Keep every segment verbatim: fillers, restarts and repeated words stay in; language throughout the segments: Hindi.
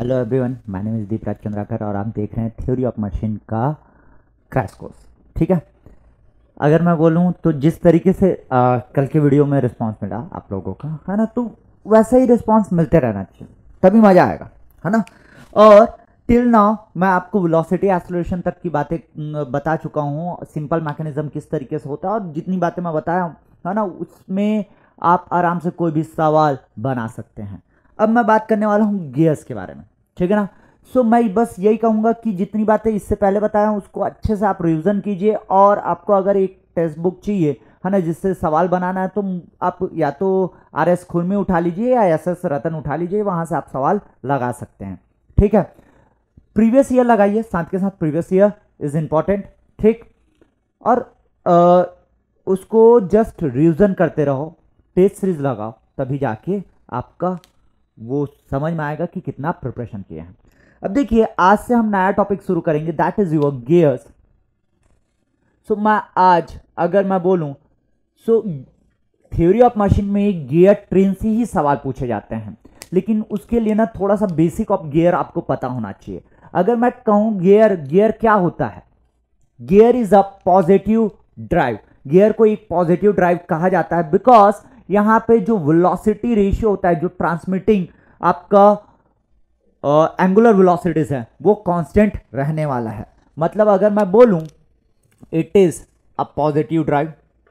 Hello everyone, my name is Deepraj Chandrakar और आप देख रहे हैं थ्योरी ऑफ मशीन का क्रैश कोर्स। ठीक है, अगर मैं बोलूं तो जिस तरीके से आ, कल के वीडियो में रिस्पांस मिला आप लोगों का, है ना, तो वैसा ही रिस्पांस मिलते रहना चाहिए, तभी मज़ा आएगा, है ना। और टिल नाउ मैं आपको वेलोसिटी एक्सेलरेशन तक की बातें बता चुका हूँ, सिंपल मैकेनिज्म किस तरीके से होता है, और जितनी बातें मैं बताया हूँ, है ना, उसमें आप आराम से कोई भी सवाल बना सकते हैं। अब मैं बात करने वाला हूँ गियर्स के बारे में, ठीक है ना। सो so, मैं बस यही कहूँगा कि जितनी बातें इससे पहले बताया हूँ उसको अच्छे से आप रिवीजन कीजिए, और आपको अगर एक टेक्स्ट बुक चाहिए, है ना, जिससे सवाल बनाना है, तो आप या तो आर एस खुरमी उठा लीजिए या एस एस रतन उठा लीजिए, वहाँ से आप सवाल लगा सकते हैं। ठीक है, प्रीवियस ईयर लगाइए, साथ के साथ प्रीवियस ईयर इज इंपॉर्टेंट, ठीक। और आ, उसको जस्ट रिवीजन करते रहो, टेस्ट सीरीज लगाओ, तभी जाके आपका वो समझ में आएगा कि कितना प्रिपरेशन किया है। अब देखिए, आज से हम नया टॉपिक शुरू करेंगे, that is your gears. So मैं आज अगर मैं बोलूं, सो थ्योरी ऑफ मशीन में गियर ट्रेन से ही सवाल पूछे जाते हैं, लेकिन उसके लिए ना थोड़ा सा बेसिक ऑफ गियर आपको पता होना चाहिए। अगर मैं कहूं गियर, गियर क्या होता है? Gear is a positive drive. Gear को एक पॉजिटिव ड्राइव कहा जाता है बिकॉज यहां पे जो वेलोसिटी रेशियो होता है, जो ट्रांसमिटिंग आपका एंगुलर uh, वेलोसिटीज है, वो कांस्टेंट रहने वाला है। मतलब अगर मैं बोलूं it is a positive drive,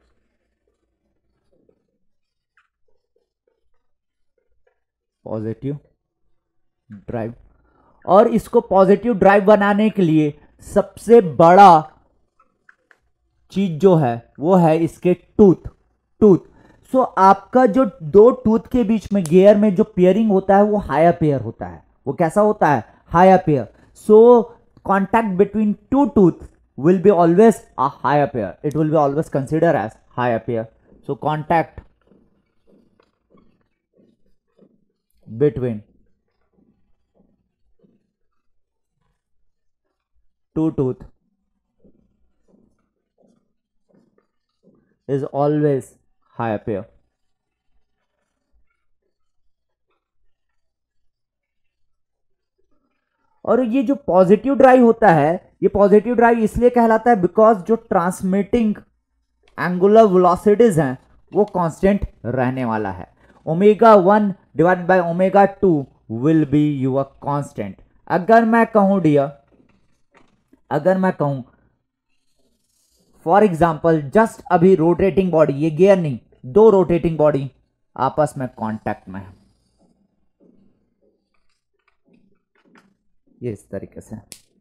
positive drive, और इसको पॉजिटिव ड्राइव बनाने के लिए सबसे बड़ा चीज जो है वो है इसके टूथ टूथ सो so, आपका जो दो टूथ के बीच में गियर में जो पेयरिंग होता है वो हायर पेयर होता है। वो कैसा होता है? Higher pair. So contact between two tooth will be always a higher pair, it will be always consider as higher pair. So contact between two tooth is always higher pair. और ये जो पॉजिटिव ड्राइव होता है, ये पॉजिटिव ड्राइव इसलिए कहलाता है बिकॉज जो ट्रांसमिटिंग एंगुलर वेलोसिटीज हैं वो कांस्टेंट रहने वाला है। Omega one divided by omega two will be your constant. अगर मैं कहूं डियर, अगर मैं कहूं फॉर एग्जाम्पल, जस्ट अभी रोटेटिंग बॉडी, ये गियर नहीं, दो रोटेटिंग बॉडी आपस में कांटेक्ट में है, ये इस तरीके से।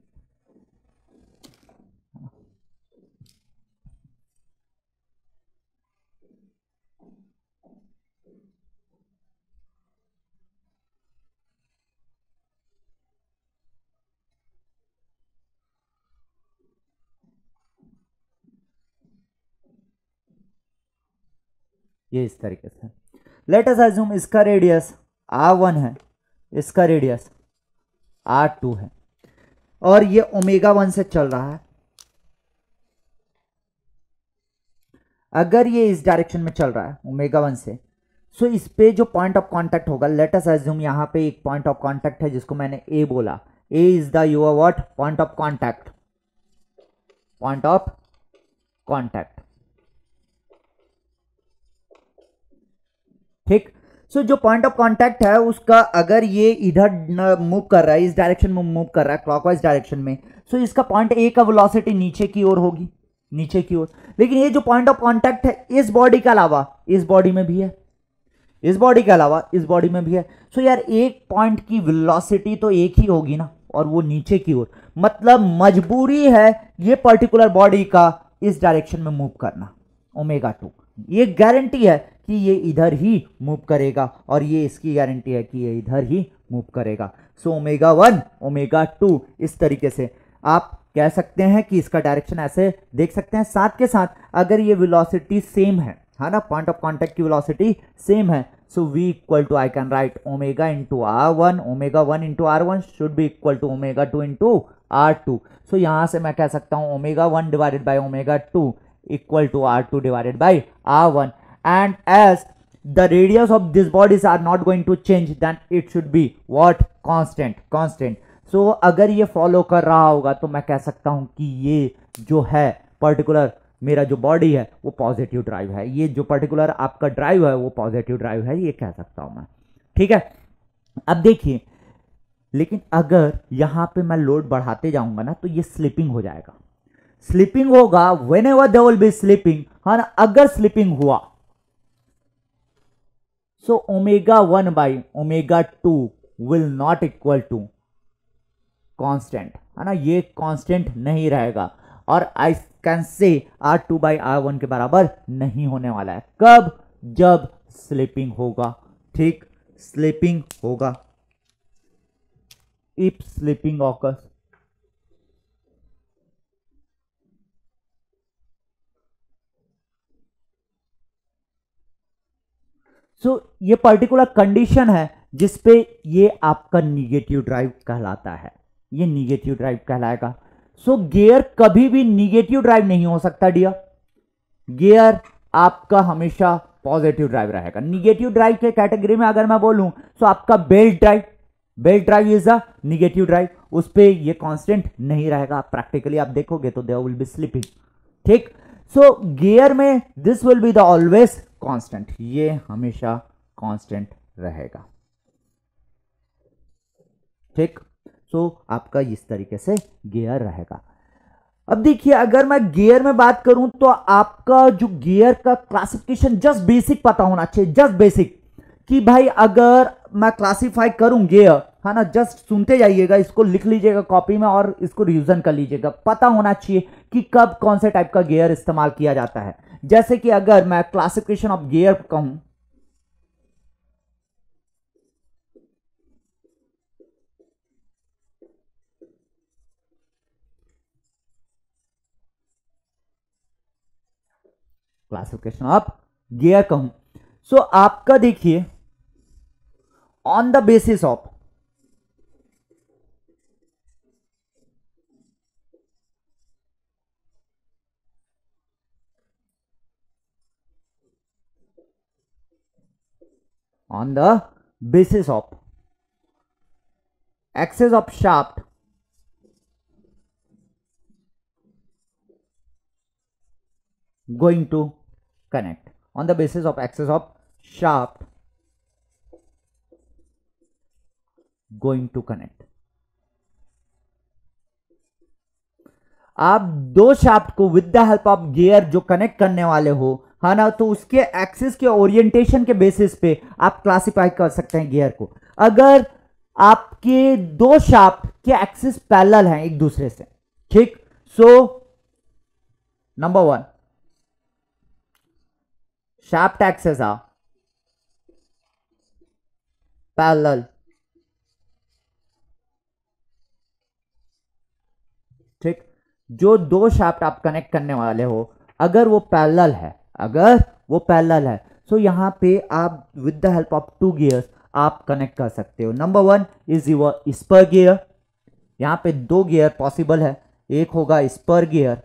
ये इस तरीके से। लेट अस अज्यूम इसका रेडियस आर वन है, इसका रेडियस आर टू है, और ये ओमेगा वन से चल रहा है। अगर ये इस डायरेक्शन में चल रहा है ओमेगा वन से, सो इस पे जो पॉइंट ऑफ कांटेक्ट होगा, लेट अस अज्यूम यहां पे एक पॉइंट ऑफ कांटेक्ट है जिसको मैंने ए बोला। A is the your what? Point of contact, point of contact, ठीक। सो so, जो पॉइंट ऑफ कांटेक्ट है उसका अगर ये इधर मूव कर रहा है, इस डायरेक्शन में मूव कर रहा है, क्लॉकवाइज डायरेक्शन में, सो so इसका पॉइंट ए का वेलोसिटी नीचे की ओर होगी, नीचे की ओर। लेकिन ये जो पॉइंट ऑफ कांटेक्ट है इस बॉडी के अलावा इस बॉडी में भी है, इस बॉडी के अलावा इस बॉडी में भी है। सो so यार, एक पॉइंट की वेलोसिटी तो एक ही होगी ना, और वो नीचे की ओर। मतलब मजबूरी है ये पर्टिकुलर बॉडी का इस डायरेक्शन में मूव करना, ओमेगा टू। ये गारंटी है कि ये इधर ही मूव करेगा, और ये इसकी गारंटी है कि ये इधर ही मूव करेगा। So omega one, omega two, इस तरीके से आप कह सकते हैं कि इसका डायरेक्शन ऐसे देख सकते हैं। साथ के साथ अगर ये वेलोसिटी सेम है, है ना, पॉइंट ऑफ कांटेक्ट की वेलोसिटी सेम है, so v equal to, I can write omega into R one, omega one into R one should be equal to omega two into R two. So यहां से मैं कह सकता हूं omega one divided by omega two equal to R two divided by R one, and as the radius of these bodies are not going to change, then it should be what? Constant constant. So अगर ये फॉलो कर रहा होगा तो मैं कह सकता हूं कि ये जो है पर्टिकुलर मेरा जो बॉडी है वो पॉजिटिव ड्राइव है, ये जो पर्टिकुलर आपका ड्राइव है वो पॉजिटिव ड्राइव है, ये कह सकता हूं मैं। ठीक है, अब देखिए, लेकिन अगर यहां पे मैं लोड बढ़ाते जाऊंगा ना तो ये स्लिपिंग हो जाएगा। स्लिपिंग होगा whenever there will be slipping, है ना, अगर स्लिपिंग हुआ so omega one by omega two will not equal to constant, है ना, ये कांस्टेंट नहीं रहेगा और I can say R two by R one के बराबर नहीं होने वाला है। कब? जब स्लिपिंग होगा। ठीक, स्लिपिंग होगा, if slipping occurs. So so, ये पर्टिकुलर कंडीशन है जिसपे ये आपका निगेटिव ड्राइव कहलाता है, ये निगेटिव ड्राइव कहलाएगा। सो so, गियर कभी भी निगेटिव ड्राइव नहीं हो सकता डियर, गियर आपका हमेशा पॉजिटिव ड्राइव रहेगा। निगेटिव ड्राइव के कैटेगरी में अगर मैं बोलूं तो आपका belt drive, belt drive is a negative drive, उस पे ये कांस्टेंट नहीं रहेगा, प्रैक्टिकली आप देखोगे तो देयर विल बी स्लिपिंग। ठीक, सो गियर में this will be the always constant, ये हमेशा कांस्टेंट रहेगा। ठीक, सो आपका इस तरीके से गियर रहेगा। अब देखिए, अगर मैं गियर में बात करूं तो आपका जो गियर का क्लासिफिकेशन जस्ट बेसिक पता होना चाहिए, जस्ट बेसिक, कि भाई अगर मैं क्लासिफाई करूं गियर, है ना, जस्ट सुनते जाइएगा, इसको लिख लीजिएगा कॉपी में और इसको रिवीजन कर लीजिएगा। पता होना चाहिए कि कब कौन से टाइप का गियर इस्तेमाल किया जाता है। जैसे कि अगर मैं क्लासिफिकेशन ऑफ गियर कहूं, क्लासिफिकेशन ऑफ गियर कहूं, सो आपका देखिए on the basis of on the basis of axis of shaft going to connect, on the basis of axis of shaft going to connect। आप दो शाफ्ट को with the help of gear जो कनेक्ट करने वाले हो, है ना, तो उसके एक्सिस के ओरिएंटेशन के बेसिस पे आप क्लासिफाई कर सकते हैं गियर को। अगर आपके दो शाफ्ट के एक्सिस पैरेलल हैं एक दूसरे से, ठीक, so number one, shaft axes are parallel, ठीक, जो दो शाफ्ट आप कनेक्ट करने वाले हो अगर वो पैरेलल है, अगर वो पैरेलल है, सो यहां पे आप with the help of two gears आप कनेक्ट कर सकते हो। Number one is your spur gear, यहां पे दो गियर पॉसिबल है, एक होगा स्पर गियर,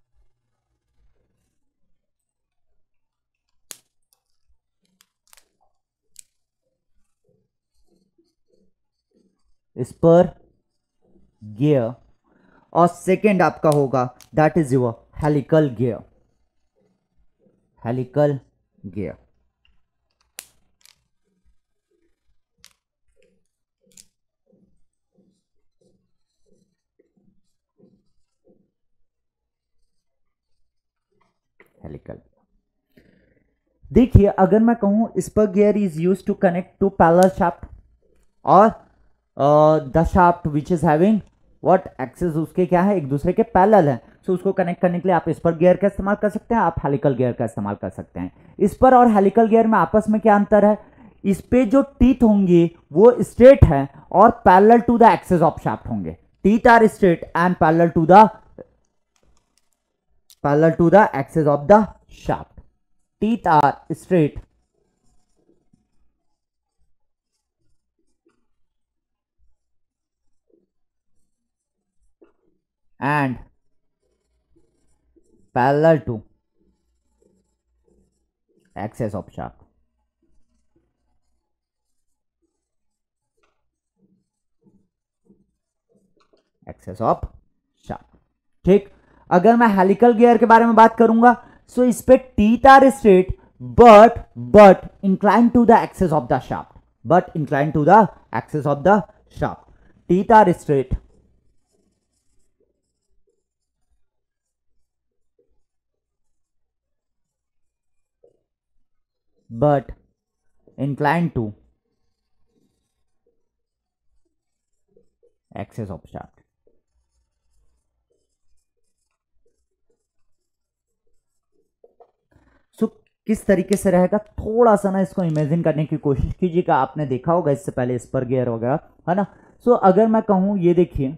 स्पर गियर, और सेकेंड आपका होगा that is your helical gear, helical gear. Helical, देखिए अगर मैं कहूं spur gear is use to connect two parallel shaft और the shaft which is having what axis, उसके क्या है, एक दूसरे के पैरेलल है, सो so, उसको कनेक्ट करने के लिए आप स्पर गियर का इस्तेमाल कर सकते हैं, आप हेलिकल गियर का इस्तेमाल कर सकते हैं। स्पर और हेलिकल गियर में आपस में क्या अंतर है, इस पे जो टीथ होंगे वो स्ट्रेट है और parallel to the axis of shaft होंगे, teeth are straight and parallel to the parallel to the axis of the shaft, teeth are straight and parallel to axis of shaft। Axes of shaft. ठीक, अगर मैं हेलिकल गियर के बारे में बात करूंगा, सो इस पे teeth are straight but but incline to the axes of the shaft, but incline to the axes of the shaft. Teeth are straight but inclined to axis of shaft। So किस तरीके से रहेगा, थोड़ा सा ना इसको इमेजिन करने की कोशिश कीजिएगा। आपने देखा होगा इससे पहले स्पर गियर वगैरह, है ना। सो so, अगर मैं कहूं, ये देखिए,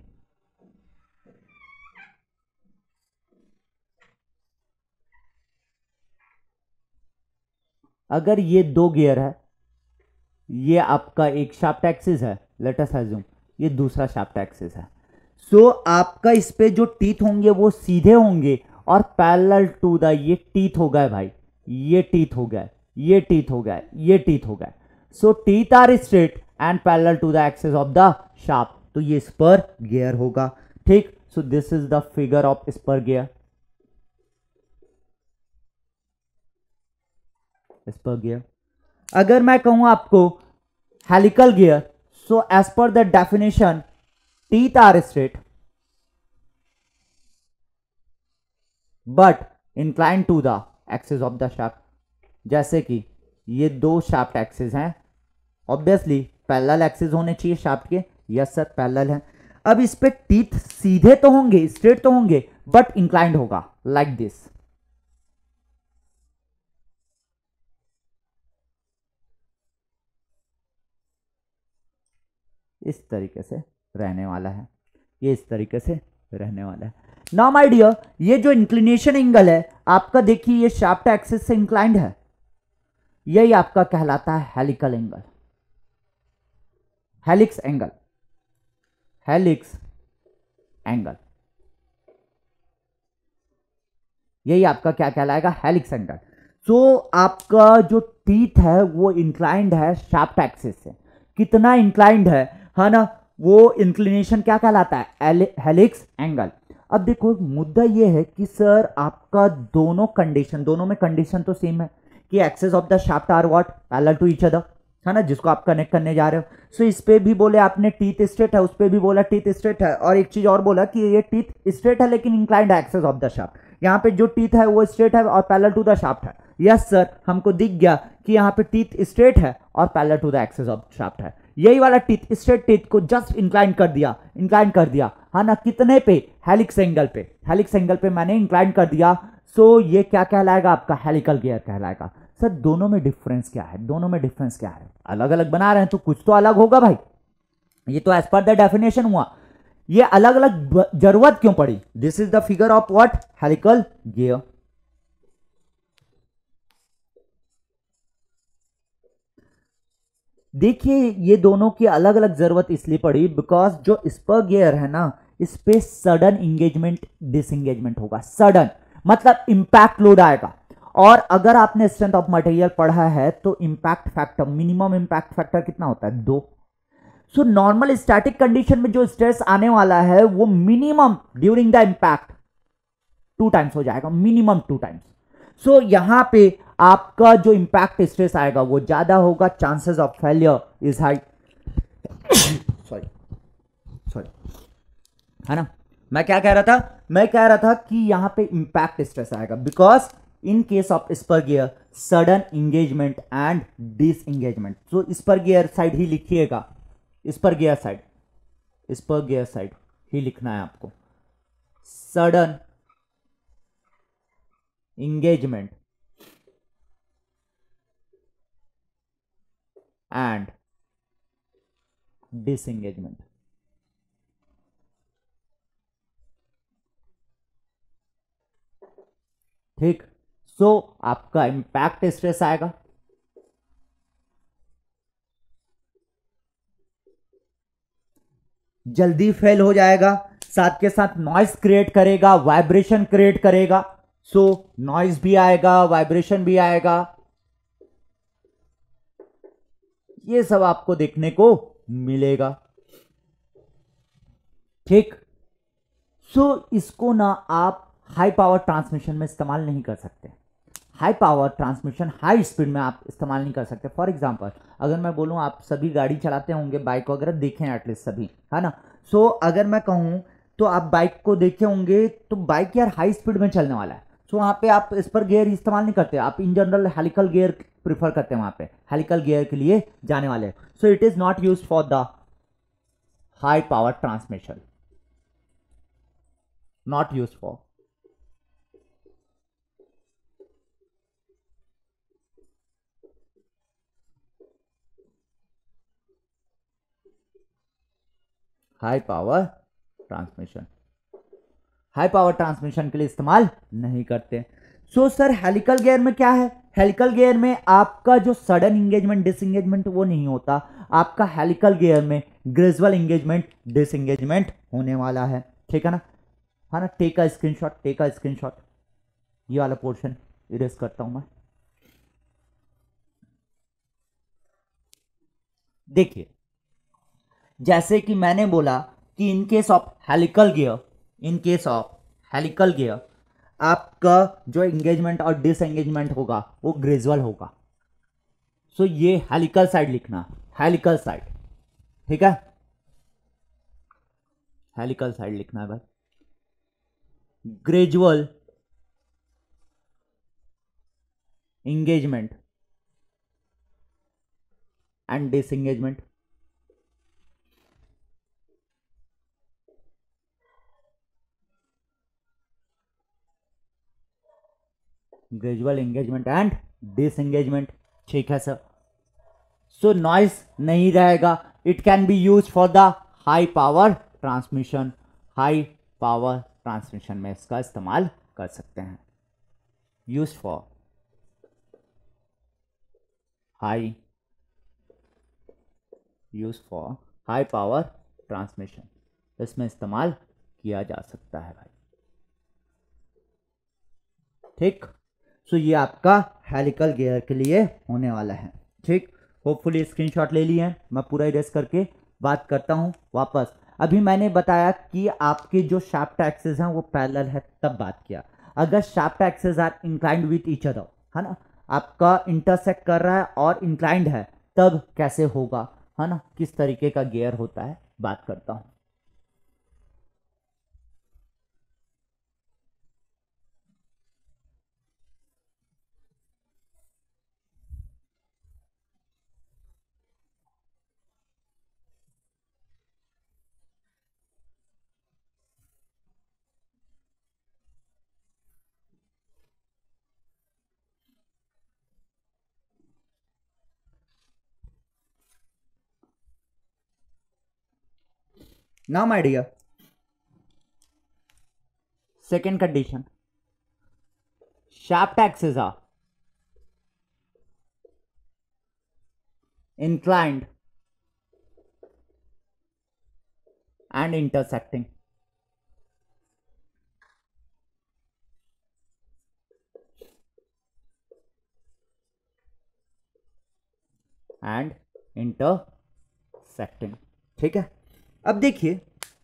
अगर ये दो गियर है, ये आपका एक शाफ्ट एक्सिस है, लेट अस अज्यूम ये दूसरा शाफ्ट एक्सिस है। सो so, आपका इस पे जो टीथ होंगे वो सीधे होंगे और पैरेलल टू द, ये टीथ हो गए भाई, ये टीथ हो गए, ये टीथ हो गए, ये टीथ हो गए। So teeth are straight and parallel to the axis of the shaft, तो ये स्पर गियर होगा। ठीक, so this is the figure of spur gear. Spur gear अगर मैं कहूं आपको helical gear, so as per the definition teeth are straight but incline to the axis of the shaft. जैसे कि ये दो शाफ्ट एक्सिस हैं, ऑब्वियसली पैरेलल एक्सिस होने चाहिए शाफ्ट के, यस सर पैरेलल है। अब इस पे टीथ सीधे तो होंगे, स्ट्रेट तो होंगे, बट इंक्लाइंड होगा लाइक दिस। इस तरीके से रहने वाला है, ये इस तरीके से रहने वाला है। नाउ माय डियर, ये जो इंक्लिनेशन एंगल है आपका, देखिए ये शाफ्ट एक्सिस से इंक्लाइंड है, यही आपका कहलाता है helical angle, helix angle, helix angle, यही आपका क्या कहलाएगा, हेलिक्स एंगल। सो आपका जो टीथ है वो इंक्लाइंड है शाफ्ट एक्सिस से, कितना इंक्लाइंड है है ना, वो इंक्लिनेशन क्या कहलाता है, हेलिक्स एंगल। अब देखो मुद्दा ये है कि सर आपका दोनों कंडीशन, दोनों में कंडीशन तो सेम है कि axes of the shaft are what, parallel to each other, है ना, जिसको आप कनेक्ट करने जा रहे हो। सो so, इस पे भी बोले आपने टीथ स्ट्रेट है, उस पे भी बोला टीथ स्ट्रेट है, और एक चीज और बोला कि ये टीथ स्ट्रेट है लेकिन इंक्लाइंड है एक्सेस ऑफ द शाफ्ट। यहाँ पे जो टीथ है वो स्ट्रेट है और पैरेलल टू द शाफ्ट है। यस सर, हमको दिख गया कि यहाँ पे टीथ स्ट्रेट है और parallel to the axes of shaft है। यही वाला टीथ, स्ट्रेट टीथ को जस्ट इंक्लाइन कर दिया, इंक्लाइन कर दिया, है ना, कितने पे, हेलिक्स एंगल पे, हेलिक्स एंगल पे मैंने इंक्लाइन कर दिया। सो so, ये क्या कहलाएगा, आपका हेलिकल गियर कहलाएगा। सर दोनों में डिफरेंस क्या है, दोनों में डिफरेंस क्या है, अलग अलग बना रहे हैं तो कुछ तो अलग होगा भाई, ये तो एज पर द डेफिनेशन हुआ, ये अलग अलग जरूरत क्यों पड़ी। This is the figure of what, helical gear. देखिए ये दोनों की अलग अलग जरूरत इसलिए पड़ी बिकॉज जो स्पर गियर है ना, इस पे सडन इंगेजमेंट डिसएंगेजमेंट होगा, सडन मतलब इंपैक्ट लोड आएगा। और अगर आपने स्ट्रेंथ ऑफ मटेरियल पढ़ा है तो impact factor, minimum impact factor कितना होता है, दो। सो नॉर्मल स्टैटिक कंडीशन में जो स्ट्रेस आने वाला है वो minimum during the impact two times हो जाएगा, मिनिमम टू टाइम्स। सो यहां पे आपका जो इंपैक्ट स्ट्रेस आएगा वो ज्यादा होगा, chances of failure is high. Sorry sorry, है ना। मैं क्या कह रहा था, मैं कह रहा था कि यहां पे इंपैक्ट स्ट्रेस आएगा because in case of spur gear sudden engagement and disengagement. So spur gear side ही लिखिएगा, spur gear side, spur gear side ही लिखना है आपको, सडन engagement and disengagement। ठीक, सो so, आपका इंपैक्ट स्ट्रेस आएगा, जल्दी फेल हो जाएगा, साथ के साथ नॉइस क्रिएट करेगा, वाइब्रेशन क्रिएट करेगा। सो नॉइज भी आएगा, वाइब्रेशन भी आएगा, ये सब आपको देखने को मिलेगा। ठीक, सो इसको ना आप हाई पावर ट्रांसमिशन में इस्तेमाल नहीं कर सकते। High power transmission high speed में आप इस्तेमाल नहीं कर सकते। फॉर एग्जांपल अगर मैं बोलूं, आप सभी गाड़ी चलाते होंगे, बाइक वगैरह देखे हैं एटलीस्ट सभी, है ना। सो so, अगर मैं कहूं तो आप बाइक को देखे होंगे, तो बाइक यार हाई स्पीड में चलने वाला है। सो so, वहां पे आप इस पर गियर इस्तेमाल नहीं करते, आप in general helical gear prefer करते हैं, वहां पे हेलिकल गियर के लिए जाने वाले। So it is not use for the high power transmission, not use for. High power transmission, high power transmission के लिए इस्तेमाल नहीं करते। सो सर हेलिकल गियर में क्या है? हेलिकल गियर में आपका जो सडन इंगेजमेंट डिसएंगेजमेंट वो नहीं होता, आपका हेलिकल गियर में ग्रेजुअल इंगेजमेंट डिसएंगेजमेंट होने वाला है, ठीक है ना, है ना। Take a screenshot, take a screenshot. ये वाला पोर्शन इरेज करता हूं मैं। देखिए जैसे कि मैंने बोला कि in case of helical gear, in case of helical gear आपका जो एंगेजमेंट और डिसएंगेजमेंट होगा वो ग्रेजुअल होगा। सो so, ये हेलिकल साइड लिखना, हेलिकल साइड, ठीक है, हेलिकल साइड लिखना है भाई। Gradual engagement and disengagement, gradual engagement and disengagement, ठीक है सर। सो नॉइस नहीं रहेगा, it can be use for the high power transmission, high power transmission में इसका इस्तेमाल कर सकते हैं। Use for high, use for high power transmission, इसमें इस्तेमाल किया जा सकता है भाई, ठीक। सो ये आपका हेलिकल गियर के लिए होने वाला है, ठीक। होपफुली स्क्रीनशॉट ले लिए हैं, मैं पूरा इरेज करके बात करता हूं वापस। अभी मैंने बताया कि आपके जो शाफ्ट एक्सिस हैं वो पैरेलल है, तब बात किया। अगर shaft axis are inclined with each other, है ना, आपका इंटरसेक्ट कर रहा है और इंक्लाइंड है, तब कैसे होगा, है ना, किस तरीके का गियर होता है, बात करता हूं। Now my dear, second condition, shaft axes are inclined and intersecting, and intersecting, ठीक है। अब देखिए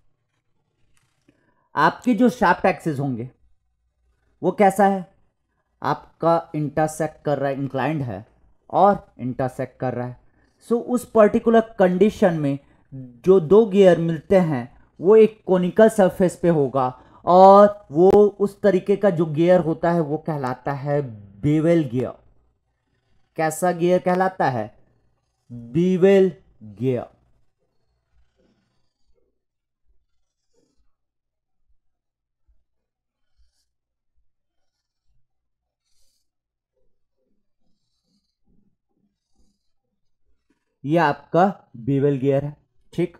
आपके जो शाफ्ट एक्सिस होंगे वो कैसा है, आपका इंटरसेक्ट कर रहा है, इंक्लाइंड है और इंटरसेक्ट कर रहा है। सो so, उस पर्टिकुलर कंडीशन में जो दो गियर मिलते हैं वो एक कोनिकल सरफेस पे होगा, और वो उस तरीके का जो गियर होता है वो कहलाता है बेवेल गियर। कैसा गियर कहलाता है? Bevel gear. ये आपका बेवेल गियर है, ठीक।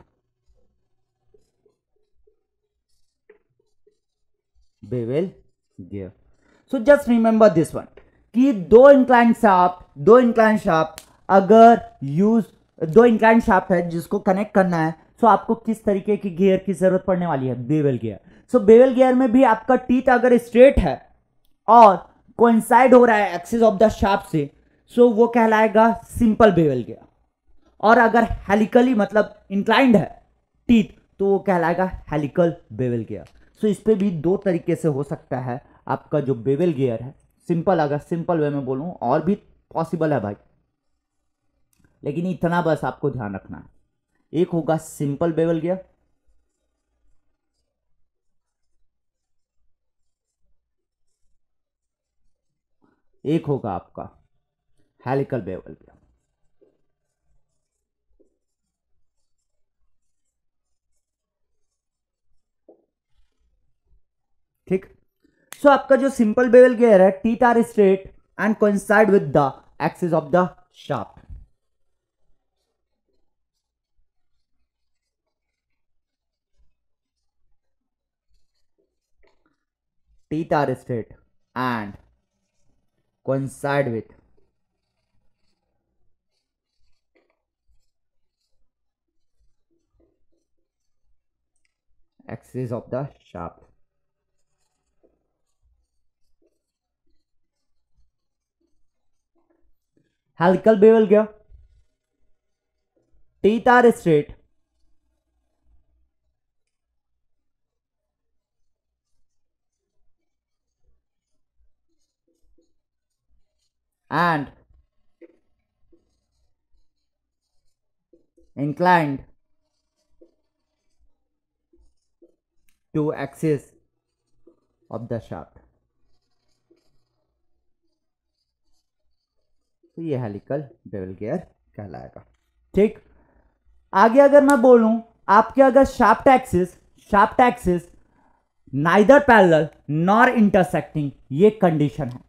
Bevel gear. So just remember this one कि दो इंक्लाइन शाफ्ट, दो इंक्लाइन शाफ्ट अगर यूज, दो इंक्लाइन शाफ्ट है जिसको कनेक्ट करना है, सो आपको किस तरीके की गियर की जरूरत पड़ने वाली है? Bevel gear. So bevel gear में भी आपका टीथ अगर स्ट्रेट है और कोइंसाइड हो रहा है एक्सिस ऑफ द शाफ्ट से, सो वो कहलाएगा सिंपल बेवेल गियर। और अगर हेलिकली मतलब इंक्लाइंड है टीथ, तो वो कहलाएगा हेलिकल बेवेल गियर। सो इस पे भी दो तरीके से हो सकता है आपका जो बेवल गियर है, सिंपल, अगर सिंपल वे में बोलूं और भी पॉसिबल है भाई, लेकिन इतना बस आपको ध्यान रखना है। एक होगा सिंपल बेवल गियर, एक होगा आपका हेलिकल बेवल गियर। ठीक, सो आपका जो सिंपल बेवल गियर है, teeth are straight and coincide with the axis of the shaft. Teeth are straight and coincide with axis of the shaft. Helical bevel gear. Teeth are straight and inclined to axis of the shaft. तो ये हेलिकल बेवल गियर कहलाएगा। ठीक, आगे अगर मैं बोलूं आपके अगर shaft axis shaft axis neither parallel nor intersecting, ये कंडीशन है।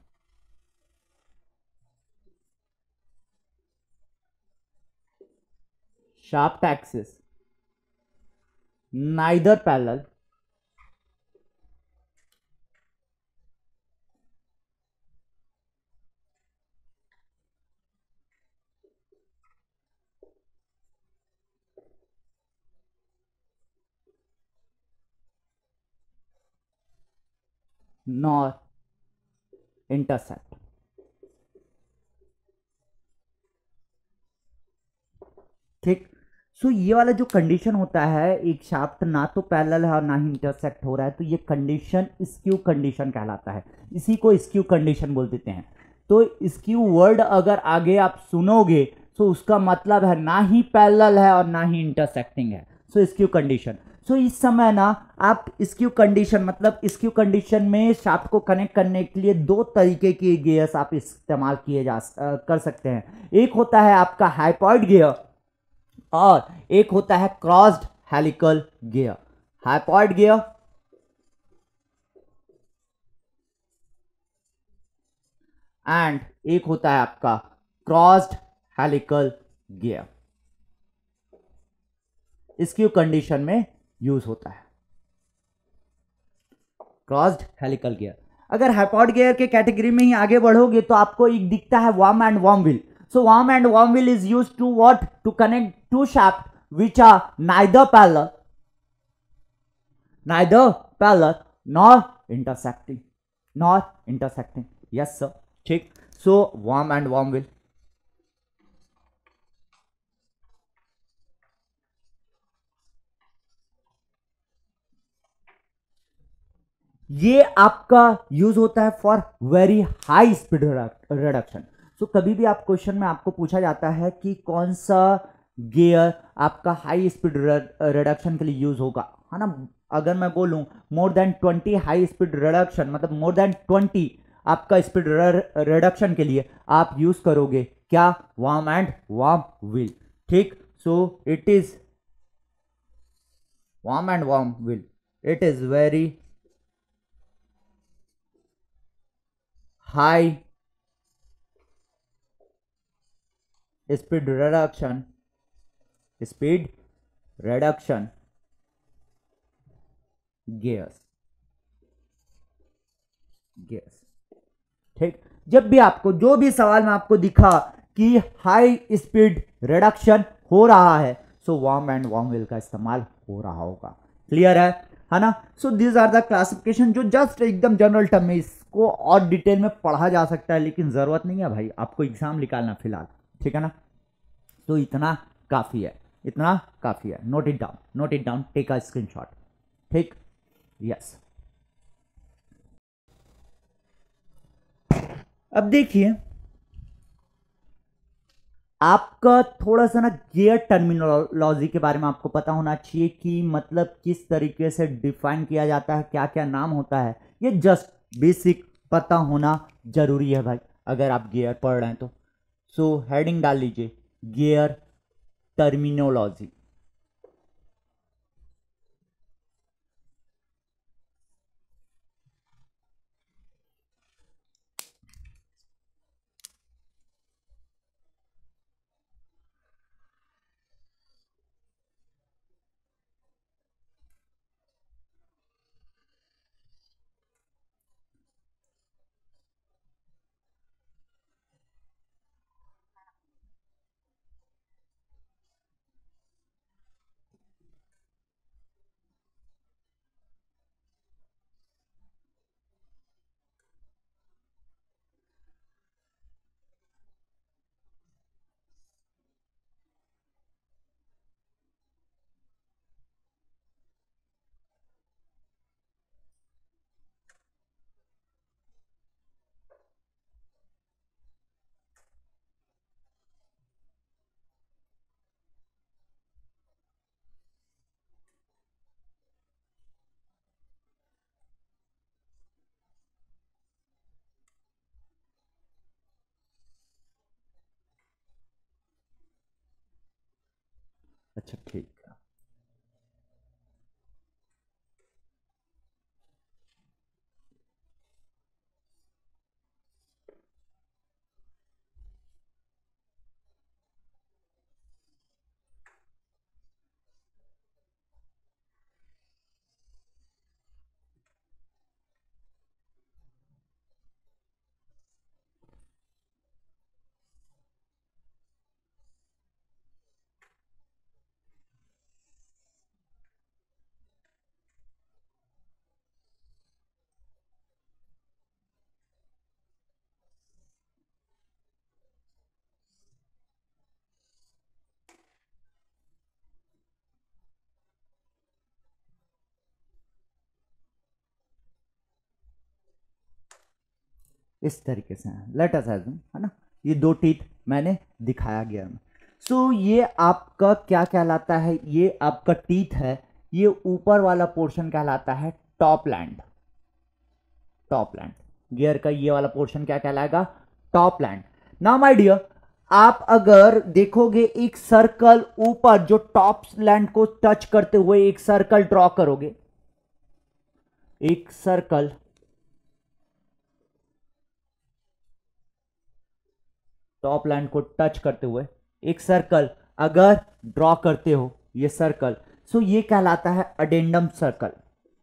Shaft axis neither parallel nor intersect. ठीक, सो ये वाला जो कंडीशन होता है, एक शाफ्ट ना तो पैरेलल है और ना ही इंटरसेक्ट हो रहा है, तो ये कंडीशन स्क्यू कंडीशन कहलाता है। इसी को स्क्यू कंडीशन बोल देते हैं। तो स्क्यू वर्ड अगर आगे आप सुनोगे तो उसका मतलब है ना ही पैरेलल है और ना ही इंटरसेक्टिंग है, सो स्क्यू कंडीशन। सो इस समय ना आप स्क्यू कंडीशन मतलब स्क्यू कंडीशन में शाफ्ट को कनेक्ट करने के लिए दो तरीके के गियर्स आप इस्तेमाल किए जा आ, कर सकते हैं। एक होता है आपका हाइपॉइड गियर और एक होता है crossed helical gear. Hypoid gear and एक होता है आपका crossed helical gear. Skew condition में यूज होता है क्रॉस्ड हेलिकल गियर। अगर हाइपॉइड गियर के कैटेगरी में ही आगे बढ़ोगे तो आपको एक दिखता है worm and worm wheel. So worm and worm wheel is used to what? To connect two shafts which are neither parallel, neither parallel nor intersecting, nor intersecting. Yes sir. ठीक. So worm and worm wheel. ये आपका यूज होता है for very high speed reduction. तो कभी भी आप क्वेश्चन में आपको पूछा जाता है कि कौन सा गियर आपका हाई स्पीड रिडक्शन के लिए यूज होगा, है ना। अगर मैं बोलूं more than twenty high speed reduction, मतलब मोर देन ट्वेंटी आपका स्पीड रिडक्शन के लिए आप यूज करोगे क्या? Worm and worm wheel. ठीक, so it is worm and worm wheel, it is very high speed reduction speed reduction gears gears। ठीक, जब भी आपको जो भी सवाल में आपको दिखा कि हाई स्पीड रिडक्शन हो रहा है, so worm and worm wheel का इस्तेमाल हो रहा होगा। क्लियर है है ना। So this are the classification, जो जस्ट एकदम जनरल टर्म में, इसको और डिटेल में पढ़ा जा सकता है लेकिन जरूरत नहीं है भाई, आपको एग्जाम निकालना फिलहाल, ठीक है ना। तो इतना काफी है, इतना काफी है। Note it down, note it down, take a screenshot. ठीक, यस। अब देखिए आपका थोड़ा सा ना गियर टर्मिनोलॉजी के बारे में आपको पता होना चाहिए कि मतलब किस तरीके से डिफाइन किया जाता है, क्या क्या नाम होता है, ये जस्ट बेसिक पता होना जरूरी है भाई अगर आप गियर पढ़ रहे हैं तो। सो हेडिंग डाल लीजिए गियर टर्मिनोलॉजी। अच्छा ठीक है। इस तरीके से लेट अस अज्यूम है ना, ये दो टीथ मैंने दिखाया गया में। सो so, ये आपका क्या कहलाता है, ये आपका टीथ है, ये ऊपर वाला पोर्शन कहलाता है top land. Top land gear का ये वाला पोर्शन क्या कहलाएगा, top land. Now my dear आप अगर देखोगे एक सर्कल ऊपर जो टॉप लैंड को टच करते हुए एक सर्कल ड्रॉ करोगे, एक सर्कल टॉप लाइन को टच करते हुए एक सर्कल अगर ड्रॉ करते हो, ये सर्कल, सो ये कहलाता है अडेंडम सर्कल।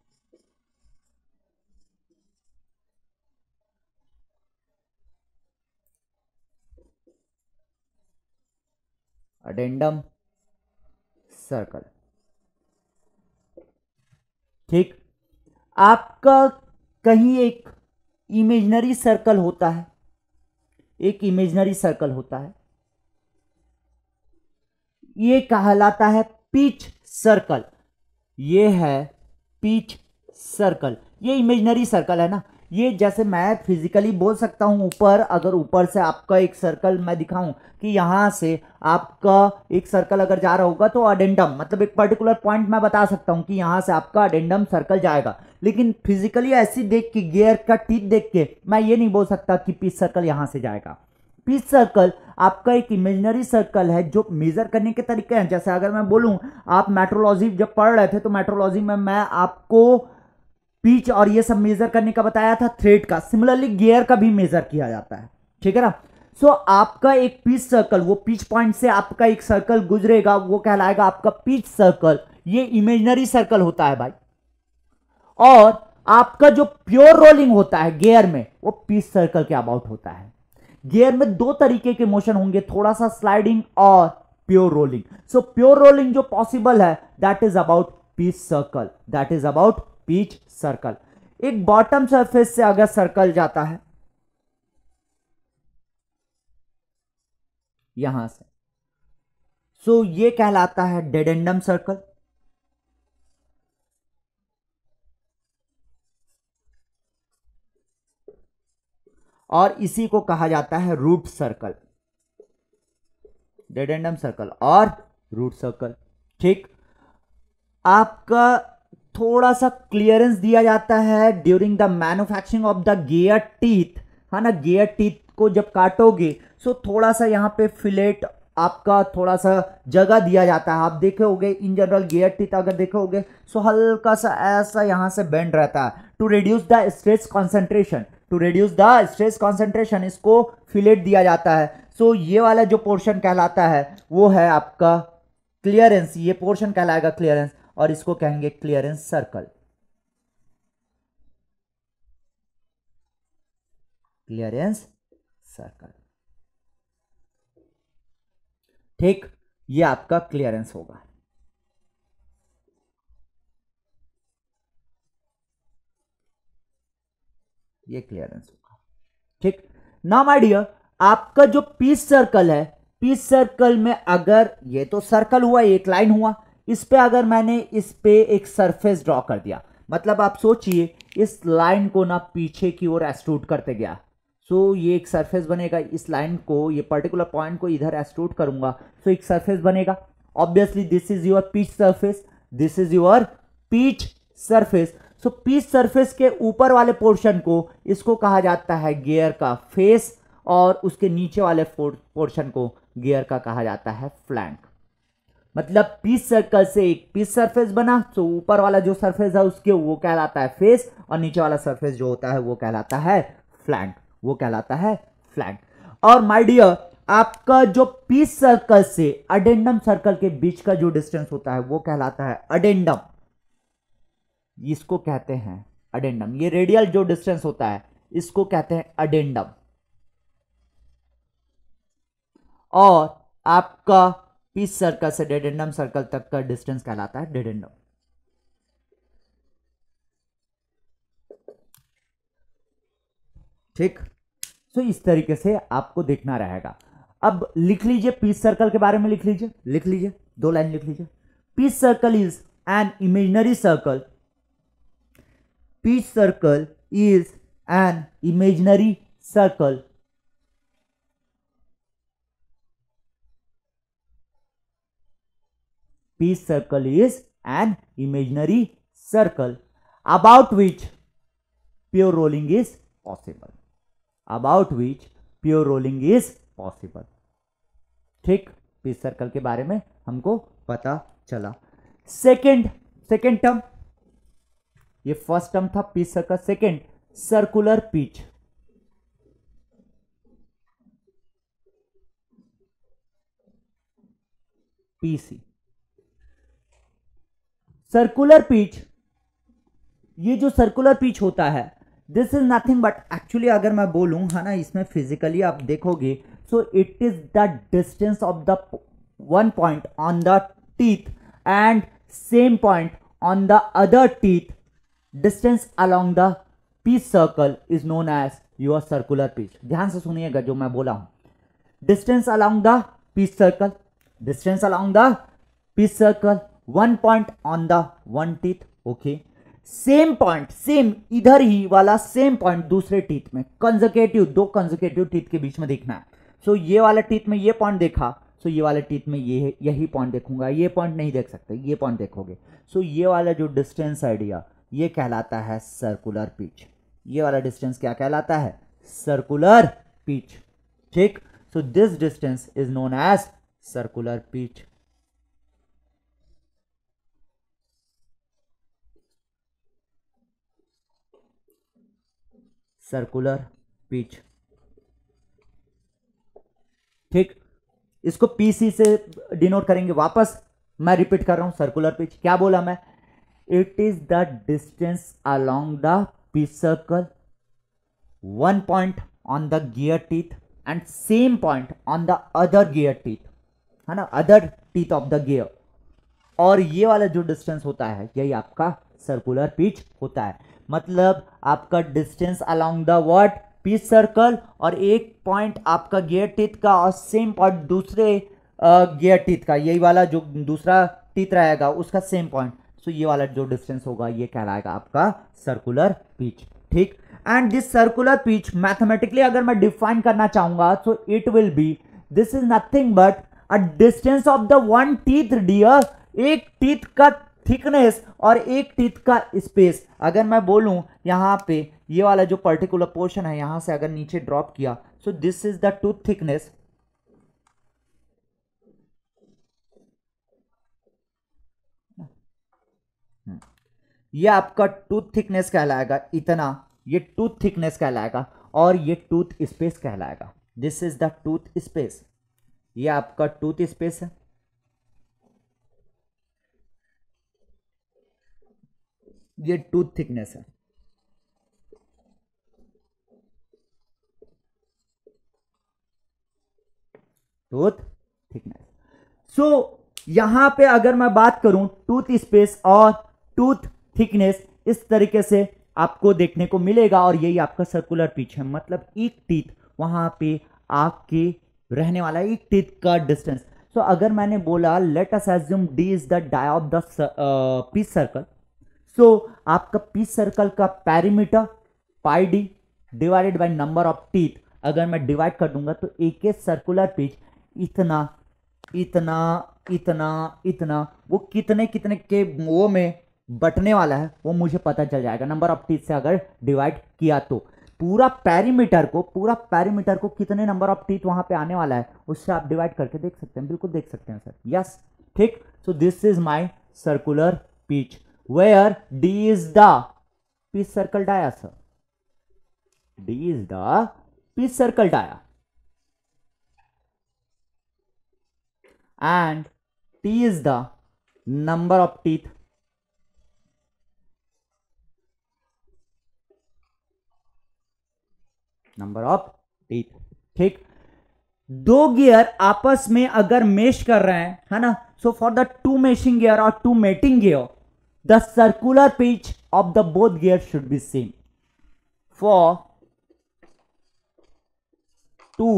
अडेंडम सर्कल ठीक। आपका कहीं एक इमेजिनरी सर्कल होता है, एक इमेजिनरी सर्कल होता है, ये कहलाता है पिच सर्कल। ये है पिच सर्कल, ये इमेजिनरी सर्कल है ना। ये जैसे मैं फिजिकली बोल सकता हूं ऊपर, अगर ऊपर से आपका एक सर्कल मैं दिखाऊं कि यहां से आपका एक सर्कल अगर जा रहा होगा तो अडेंडम मतलब एक पर्टिकुलर पॉइंट मैं बता सकता हूं कि यहां से आपका अडेंडम सर्कल जाएगा। लेकिन फिजिकली ऐसी देख के गियर का टीथ देख के मैं ये नहीं बोल सकता कि पिच सर्कल यहां से जाएगा। पिच सर्कल आपका एक इमेजिनरी सर्कल है जो मेजर करने के तरीके हैं। जैसे अगर मैं बोलूं, आप मेट्रोलॉजी जब पढ़ रहे थे तो मेट्रोलॉजी में मैं आपको पिच और ये सब मेजर करने का बताया था, थ्रेड का। सिमिलरली गियर का भी मेजर किया जाता है, ठीक है ना। सो so, आपका एक पिच सर्कल, वो पिच पॉइंट से आपका एक सर्कल गुजरेगा, वो कहलाएगा आपका पिच सर्कल। ये इमेजिनरी सर्कल होता है भाई। और आपका जो प्योर रोलिंग होता है गियर में, वो पिच सर्कल के अबाउट होता है। गियर में दो तरीके के मोशन होंगे, थोड़ा सा स्लाइडिंग और pure rolling. So pure rolling जो पॉसिबल है that is about pitch circle, that is about pitch circle. एक बॉटम सरफेस से अगर सर्कल जाता है यहां से, सो ये कहलाता है डेडेंडम सर्कल। और इसी को कहा जाता है रूट सर्कल, डेडेंडम सर्कल और रूट सर्कल। ठीक, आपका थोड़ा सा क्लियरेंस दिया जाता है during the manufacturing of the gear teeth, है ना। गियर टीथ को जब काटोगे सो थोड़ा सा यहाँ पे फिलेट आपका थोड़ा सा जगह दिया जाता है। आप देखे होगे इन जनरल गियर टीथ अगर देखे होगे सो हल्का सा ऐसा यहाँ से बेंड रहता है to reduce the stress concentration, to reduce the stress concentration इसको फिलेट दिया जाता है। सो ये वाला जो पोर्शन कहलाता है वो है आपका क्लियरेंस, ये पोर्शन कहलाएगा क्लियरेंस और इसको कहेंगे क्लियरेंस सर्कल, क्लियरेंस सर्कल। ठीक, ये आपका क्लियरेंस होगा। ये क्लियरेंस होगा। ठीक, नाउ माय डियर, आपका जो पीस सर्कल है, पीस सर्कल में अगर ये तो सर्कल हुआ, एक लाइन हुआ, इस पे अगर मैंने इस पे एक सरफेस ड्रॉ कर दिया, मतलब आप सोचिए इस लाइन को ना पीछे की ओर एक्सट्रूड करते गया, सो ये एक सरफेस बनेगा। इस लाइन को, ये पर्टिकुलर पॉइंट को इधर एक्सट्रूड करूंगा सो एक सरफेस बनेगा। Obviously this is your pitch surface, this is your pitch surface. So pitch surface के ऊपर वाले पोर्शन को इसको कहा जाता है गियर का फेस और उसके नीचे वाले पोर्शन को गियर का कहा जाता है फ्लैंक। मतलब पीस सर्कल से एक पीस सरफेस बना, तो ऊपर वाला जो सरफेस है उसके वो कहलाता है फेस और नीचे वाला सरफेस जो होता है वो कहलाता है फ्लैंक, वो कहलाता है फ्लैंक। और माय डियर, आपका जो पीस सर्कल से अडेंडम सर्कल के बीच का जो डिस्टेंस होता है वो कहलाता है अडेंडम, इसको कहते हैं अडेंडम। ये रेडियल जो डिस्टेंस होता है इसको कहते हैं अडेंडम। और आपका पीस सर्कल से डेडेंडम सर्कल तक का डिस्टेंस कहलाता है डेडेंडम। ठीक, सो इस तरीके से आपको देखना रहेगा। अब लिख लीजिए पीस सर्कल के बारे में, लिख लीजिए लिख लीजिए दो लाइन लिख लीजिए। Peace circle is an imaginary circle, peace circle is an imaginary circle Peace circle is an imaginary circle about which pure rolling is possible, about which pure rolling is possible। ठीक, पीस सर्कल के बारे में हमको पता चला। सेकेंड सेकेंड टर्म, ये फर्स्ट टर्म था peace circle, second circular pitch. PC circular pitch, ये जो सर्कुलर पिच होता है this is nothing but, actually अगर मैं बोलूं है ना, इसमें फिजिकली आप देखोगे so it is the distance of the one point on the teeth and same point on the other teeth, distance along the pitch circle is known as your circular pitch. ध्यान से सुनिएगा जो मैं बोला हूं, distance along the pitch circle, distance along the pitch circle, one point on the one teeth, okay. Same point, same इधर ही वाला सेम पॉइंट दूसरे टीथ में, कंजर्केटिव, दो कंजर्केटिव टीथ के बीच में देखना है। सो so, ये वाला टीथ में ये पॉइंट देखा, सो so, ये वाले टीथ में ये यही पॉइंट देखूंगा, ये पॉइंट नहीं देख सकते, ये पॉइंट देखोगे। सो so, ये वाला जो डिस्टेंस आइडिया ये कहलाता है सर्कुलर पिच, ये वाला डिस्टेंस क्या कहलाता है, सर्कुलर पिच। ठीक, so this distance is known as circular pitch. Circular pitch, ठीक, इसको पीसी से डिनोट करेंगे। वापस मैं रिपीट कर रहा हूं, सर्कुलर पिच क्या बोला मैं, it is the distance along the pitch circle, one point on the gear teeth and same point on the other gear teeth, है ना, other teeth of the gear. और ये वाला जो डिस्टेंस होता है यही आपका सर्कुलर पिच होता है। मतलब आपका distance along the what, pitch circle, और एक पॉइंट आपका गियर टीथ का और सेम पॉइंट दूसरे गियर टीथ का, यही वाला जो दूसरा टीथ रहेगा उसका सेम पॉइंट। सो ये वाला जो डिस्टेंस होगा ये कहलाएगा आपका सर्कुलर पिच। ठीक, and this circular pitch mathematically अगर मैं डिफाइन करना चाहूंगा so it will be, this is nothing but a distance of the one teeth dear, एक टीथ का थिकनेस और एक टीथ का स्पेस। अगर मैं बोलूं यहां पे ये वाला जो पर्टिकुलर पोर्शन है यहां से अगर नीचे ड्रॉप किया, so this is the tooth thickness, ये आपका टूथ थिकनेस कहलाएगा इतना, ये टूथ थिकनेस कहलाएगा और ये टूथ स्पेस कहलाएगा। This is the tooth space, ये आपका टूथ स्पेस है, ये टूथ थिकनेस है। Tooth thickness. सो यहां पे अगर मैं बात करूं टूथ स्पेस और टूथ थिकनेस, इस तरीके से आपको देखने को मिलेगा और यही आपका सर्कुलर पिच है, मतलब एक टीथ वहां पे आके रहने वाला है, एक टीथ का डिस्टेंस। सो अगर मैंने बोला let us assume D is the dia of the pitch circle, so आपका पिच सर्कल का perimeter pi D divided by number of teeth, अगर मैं डिवाइड कर दूंगा तो एक एक सर्कुलर पिच इतना इतना इतना इतना वो कितने कितने के वो में बटने वाला है वो मुझे पता चल जाएगा नंबर ऑफ टीथ से अगर डिवाइड किया तो। पूरा पैरीमीटर को पूरा पैरीमीटर को कितने नंबर ऑफ टीथ वहां पे आने वाला है उससे आप डिवाइड करके देख सकते हैं, बिल्कुल देख सकते हैं सर, यस ठीक। So this is my circular pitch where D is the pitch circle dia sir, D is the pitch circle dia and T is the number of teeth number of teeth ठीक। दो गियर आपस में अगर मेश कर रहे हैं है ना, so for the two meshing gear और two mating gear the circular pitch of the both gear should be same. For two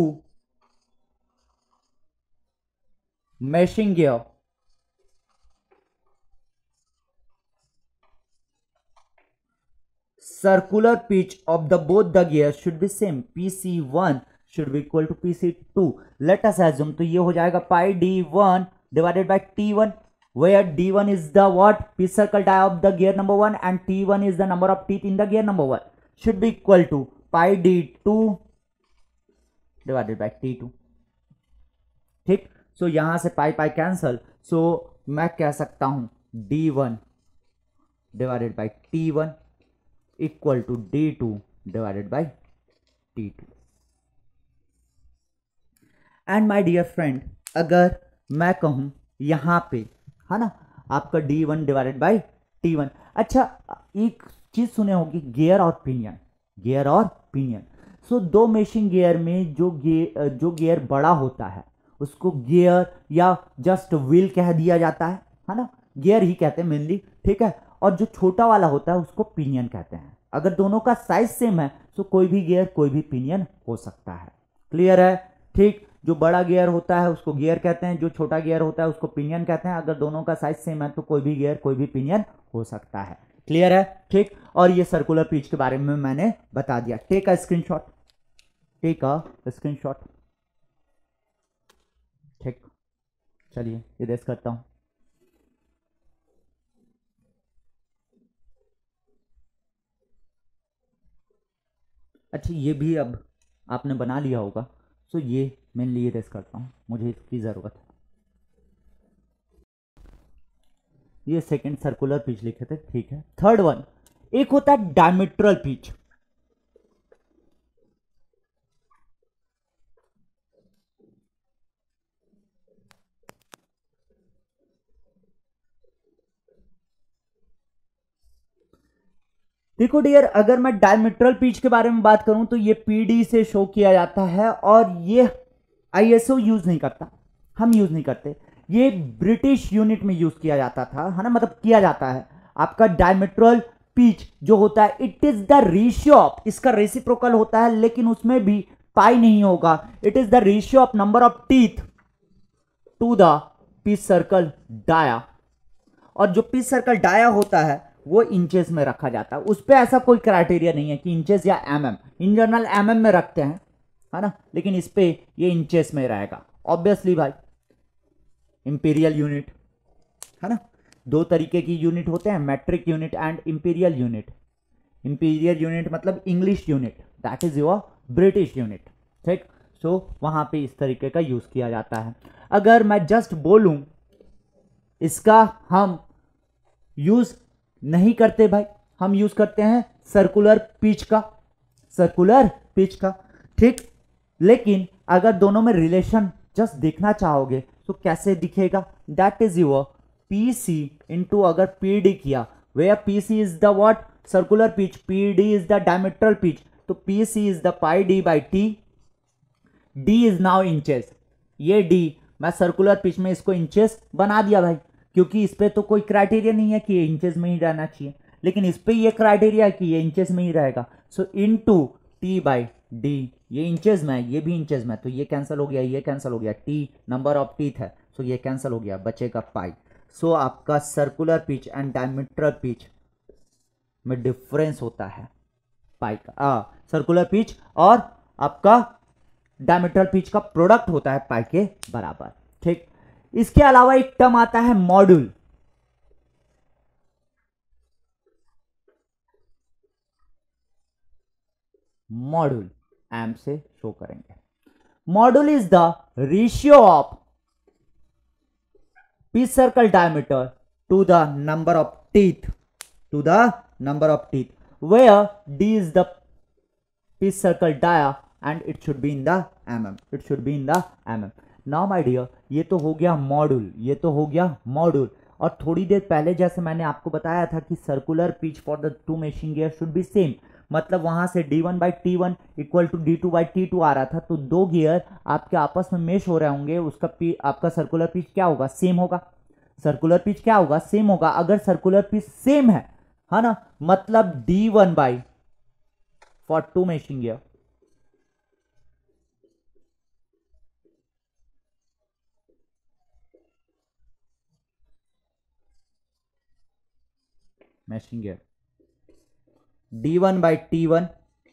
meshing gear circular pitch of the both the gears should be same, P C one should be equal to P C two। let us assume तो ये हो जाएगा pi d one divided by T one where D one is the what pitch circle die of the gear number one and T one is the number of teeth in the gear number one should be equal to pi d two divided by T two ठीक। सो so, यहां से पाई पाई कैंसल, सो मैं कह सकता हूं D one divided by T one equal to D two divided by T two. And my dear friend अगर मैं कहूं यहां पे है ना आपका D one divided by T one, अच्छा एक चीज सुने होगी गियर और पिनियन, गियर और पिनियन। सो so, दो मेशिंग गियर में जो गियर जो गियर बड़ा होता है उसको गियर या जस्ट व्हील कह दिया जाता है है ना, गियर ही कहते हैं मेनली ठीक है, और जो छोटा वाला होता है उसको पिनियन कहते हैं। अगर दोनों का साइज सेम है तो कोई भी गियर कोई भी पिनियन हो सकता है, क्लियर है ठीक। जो बड़ा गियर होता है उसको गियर कहते हैं, जो छोटा गियर होता है उसको पिनियन कहते हैं। अगर दोनों का साइज सेम है तो कोई भी गियर कोई भी पिनियन हो सकता है, क्लियर है ठीक। और ये सर्कुलर पिच के बारे में मैंने बता दिया। Take a screenshot, take a screenshot ठीक। चलिए इरेज करता हूं। अच्छा ये भी अब आपने बना लिया होगा, सो ये मेनली इरेज करता हूं, मुझे इसकी जरूरत है। ये सेकंड सर्कुलर पिच लिखे थे ठीक है। थर्ड वन एक होता है डायमीट्रल पिच, देखो डियर अगर मैं डायमीट्रल पिच के बारे में बात करूं तो ये पीडी से शो किया जाता है और ये आईएसओ यूज नहीं करता, हम यूज नहीं करते, ये ब्रिटिश यूनिट में यूज किया जाता था है ना, मतलब किया जाता है। आपका डायमीट्रल पिच जो होता है it is the ratio of, इसका रेसिप्रोकल होता है लेकिन उसमें भी पाई नहीं होगा, it is the ratio of number of teeth to the pitch circle dia. और जो पिच सर्कल डाया होता है वो इंचेस में रखा जाता है। उस पर ऐसा कोई क्राइटेरिया नहीं है कि इंचेस या एमएम, इन जनरल एमएम में रखते हैं, है ना, लेकिन इस पे ये इंचेस में रहेगा ऑब्वियसली भाई। इंपीरियल यूनिट, है ना, दो तरीके की यूनिट होते हैं, metric unit and imperial unit. Imperial unit मतलब English unit, that is your British unit, ठीक। सो वहां पे इस तरीके का यूज किया जाता है। अगर मैं जस्ट बोलूं इसका हम यूज नहीं करते भाई, हम यूज करते हैं सर्कुलर पिच का, सर्कुलर पिच का, ठीक। लेकिन अगर दोनों में रिलेशन जस्ट देखना चाहोगे तो कैसे दिखेगा, that is your P C into अगर पी डी किया, where P C is the what, circular pitch, P D is the diametral pitch, तो P C is the pi D by T, D is now inches. ये डी मैं सर्कुलर पिच में इसको इंचेस बना दिया भाई, क्योंकि इस पे तो कोई क्राइटेरिया नहीं है कि ये इंचेस में ही रहना चाहिए, लेकिन इस पे ये क्राइटेरिया है कि ये इंचेस में ही रहेगा। So into T by D, ये इंचेस में, ये भी इंचेस में, तो ये कैंसिल हो गया, ये कैंसिल हो गया, टी नंबर ऑफ टीथ है, सो ये कैंसिल हो गया, बचेगा पाई। सो आपका circular pitch and diametral pitch में डिफरेंस होता है पाई का, आ, सर्कुलर पिच और आपका डायमीट्रल पिच का प्रोडक्ट होता है पाई के बराबर, ठीक। इसके अलावा एक टर्म आता है मॉड्यूल। मॉड्यूल एम से शो करेंगे। Module is the ratio of pitch circle diameter to the number of teeth, to the number of teeth, where D is the pitch circle dia and it should be in the mm, it should be in the mm. Now my dear, ये तो हो गया मॉड्यूल, ये तो हो गया मॉड्यूल। और थोड़ी देर पहले जैसे मैंने आपको बताया था कि circular pitch for the two meshing gear should be same, मतलब वहां से D one by T one equal to D two by T two आ रहा था, तो दो गियर आपके आपस में मेश हो रहे होंगे, उसका पी आपका सर्कुलर पिच क्या होगा, सेम होगा। सर्कुलर पिच क्या होगा, सेम होगा। अगर सर्कुलर पिच सेम है, है ना, मतलब D one by for two meshing gear, meshing gear D one by T one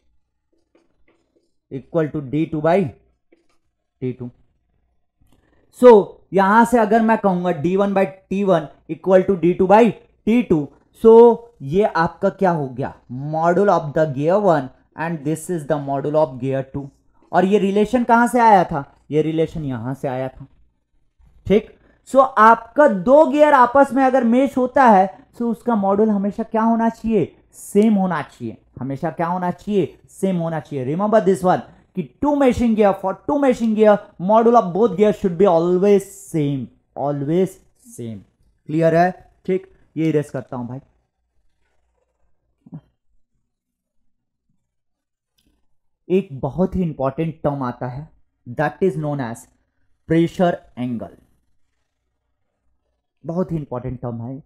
equal to D two by T two. So यहां से अगर मैं कहूंगा D one by T one equal to D two by T two, so ये आपका क्या हो गया, module of the gear one and this is the module of gear two. और ये रिलेशन कहां से आया था, ये रिलेशन यहां से आया था, ठीक। सो आपका दो गियर आपस में अगर मेश होता है तो उसका मॉड्यूल हमेशा क्या होना चाहिए, सेम होना चाहिए, हमेशा क्या होना चाहिए, सेम होना चाहिए। रिमेंबर दिस वन कि two meshing gear, for two meshing gear module of both gear should be always same, always same. Clear है, ठीक। ये इरेज करता हूं भाई। एक बहुत ही इंपॉर्टेंट टर्म आता है, that is known as pressure angle. बहुत ही इंपॉर्टेंट टर्म है।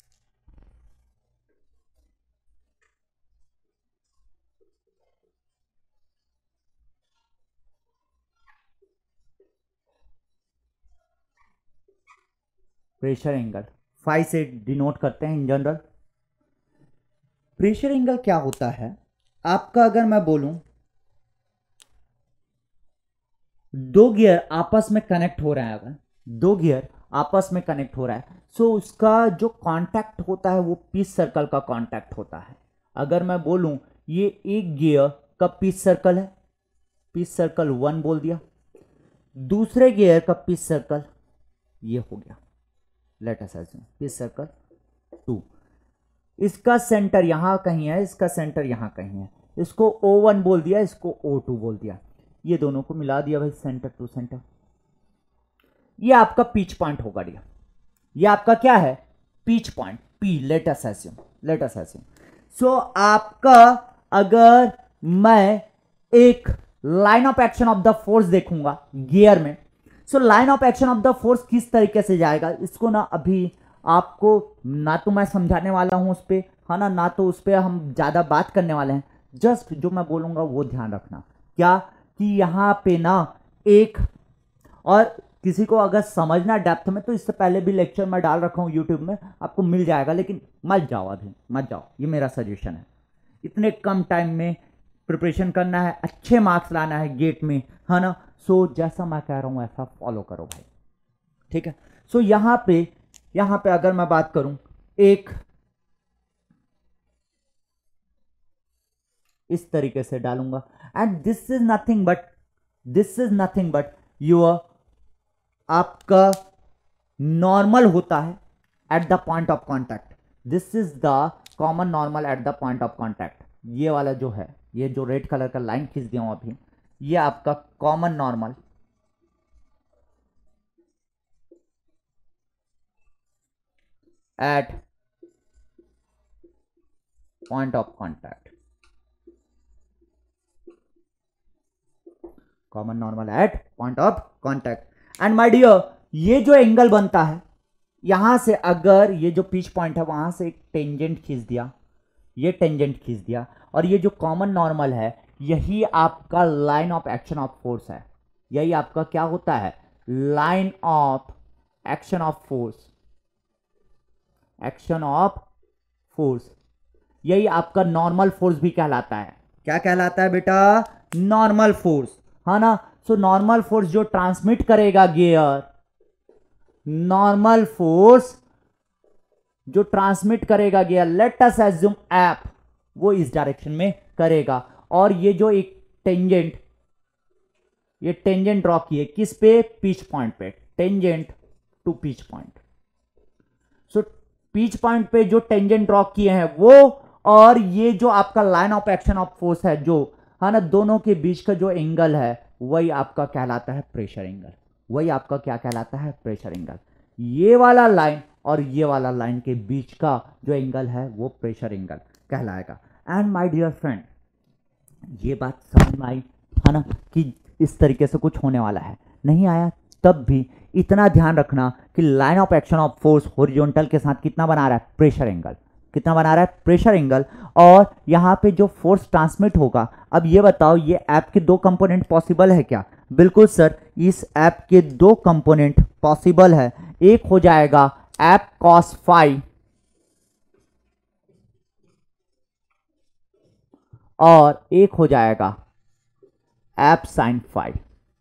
प्रेशर एंगल फाइव से डिनोट करते हैं इन जनरल। प्रेशर एंगल क्या होता है आपका, अगर मैं बोलूं दो गियर आपस में कनेक्ट हो रहा है, अगर दो गियर आपस में कनेक्ट हो रहा है, सो उसका जो कांटेक्ट होता है वो पिच सर्कल का कांटेक्ट होता है। अगर मैं बोलूं ये एक गियर का पिच सर्कल है, पिच सर्कल वन बोल दिया, दूसरे गियर का पिच सर्कल ये हो गया, let us assume pitch circle two. इसका सेंटर यहां कहीं है, इसका सेंटर यहां कहीं है, इसको ओ वन बोल दिया, इसको ओ टू बोल दिया, ये दोनों को मिला दिया भाई, सेंटर टू सेंटर। ये आपका पिच पॉइंट होगा डियर, ये आपका क्या है, pitch point, P, let us assume, let us assume. So आपका अगर मैं एक line of action of the force देखूंगा गियर में, so line of action of the force किस तरीके से जाएगा, इसको ना अभी आपको ना तो मैं समझाने वाला हूं उस पर, है ना, ना तो उस पर हम ज्यादा बात करने वाले हैं। जस्ट जो मैं बोलूंगा वो ध्यान रखना, क्या कि यहां पे ना एक, और किसी को अगर समझना डेप्थ में तो इससे पहले भी लेक्चर मैं डाल रखा हूँ यूट्यूब में, आपको मिल जाएगा, लेकिन मत जाओ अभी, मत जाओ, ये मेरा सजेशन है। इतने कम टाइम में प्रिपरेशन करना है, अच्छे मार्क्स लाना है गेट में, है ना। सो जैसा मैं कह रहा हूँ ऐसा फॉलो करो भाई, ठीक है। सो यहां पे यहां पे अगर मैं बात करूं, एक इस तरीके से डालूंगा, and this is nothing but this is nothing but your आपका नॉर्मल होता है at the point of contact. This is the common normal at the point of contact. ये वाला जो है, ये जो रेड कलर का लाइन खींच दिया हूं अभी, ये आपका common normal at point of contact, common normal at point of contact. And my dear, ये जो एंगल बनता है यहां से, अगर ये जो पिच पॉइंट है वहां से एक टेंजेंट खींच दिया, ये टेंजेंट खींच दिया, और ये जो कॉमन नॉर्मल है यही आपका line of action of force है। यही आपका क्या होता है, line of action of force, action of force. यही आपका नॉर्मल फोर्स भी कहलाता है। क्या कहलाता है बेटा, नॉर्मल फोर्स, है ना। सो नॉर्मल फोर्स जो ट्रांसमिट करेगा गियर, नॉर्मल फोर्स जो ट्रांसमिट करेगा gear, let us assume F, वो इस डायरेक्शन में करेगा। और ये जो एक टेंजेंट, ये टेंजेंट ड्रॉ किए किस पे, पिच पॉइंट पे, tangent to pitch point. So pitch point पे जो टेंजेंट ड्रॉ किए हैं वो, और ये जो आपका line of action of force है जो, है ना, दोनों के बीच का जो एंगल है वही आपका कहलाता है प्रेशर एंगल। वही आपका क्या कहलाता है, प्रेशर एंगल। ये वाला लाइन और ये वाला लाइन के बीच का जो एंगल है वो प्रेशर एंगल कहलाएगा। एंड माय डियर फ्रेंड, ये बात समझ में आई, है ना, कि इस तरीके से कुछ होने वाला है। नहीं आया तब भी इतना ध्यान रखना कि line of action of force horizontal के साथ कितना बना रहा है, प्रेशर एंगल। कितना बना रहा है, प्रेशर एंगल। और यहाँ पे जो फोर्स ट्रांसमिट होगा, अब ये बताओ ये ऐप के दो कंपोनेंट पॉसिबल है क्या? बिल्कुल सर, इस ऐप के दो कंपोनेंट पॉसिबल है। एक हो जाएगा ऐप कॉस फाई और एक हो जाएगा F sine phi.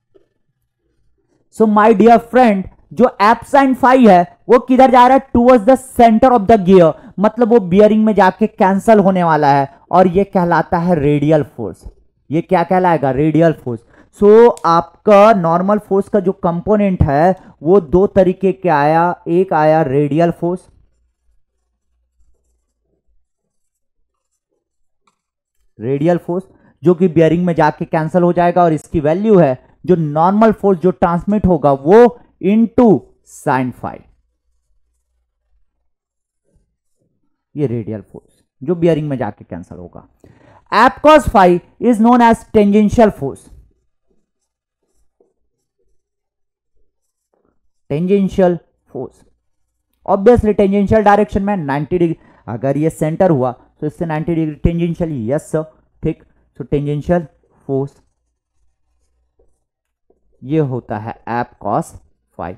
So my dear friend, जो ऐप साइन फाई है वो किधर जा रहा है, towards the centre of the gear, मतलब वो बियरिंग में जाके कैंसल होने वाला है, और ये कहलाता है रेडियल फोर्स। ये क्या कहलाएगा, रेडियल फोर्स। सो so, आपका नॉर्मल फोर्स का जो कंपोनेंट है वो दो तरीके के आया। एक आया रेडियल फोर्स, रेडियल फोर्स जो कि बियरिंग में जाके कैंसल हो जाएगा, और इसकी वैल्यू है जो नॉर्मल फोर्स जो ट्रांसमिट होगा वो इनटू साइन फाई। ये रेडियल फोर्स जो बियरिंग में जाके कैंसल होगा। F cos phi is known as tangential force. Tangential force obviously tangential direction में नाइंटी डिग्री, अगर ये सेंटर हुआ तो इससे ninety degree tangential, yes sir, ठीक। सो टेंजेंशियल फोर्स ये होता है F cos phi,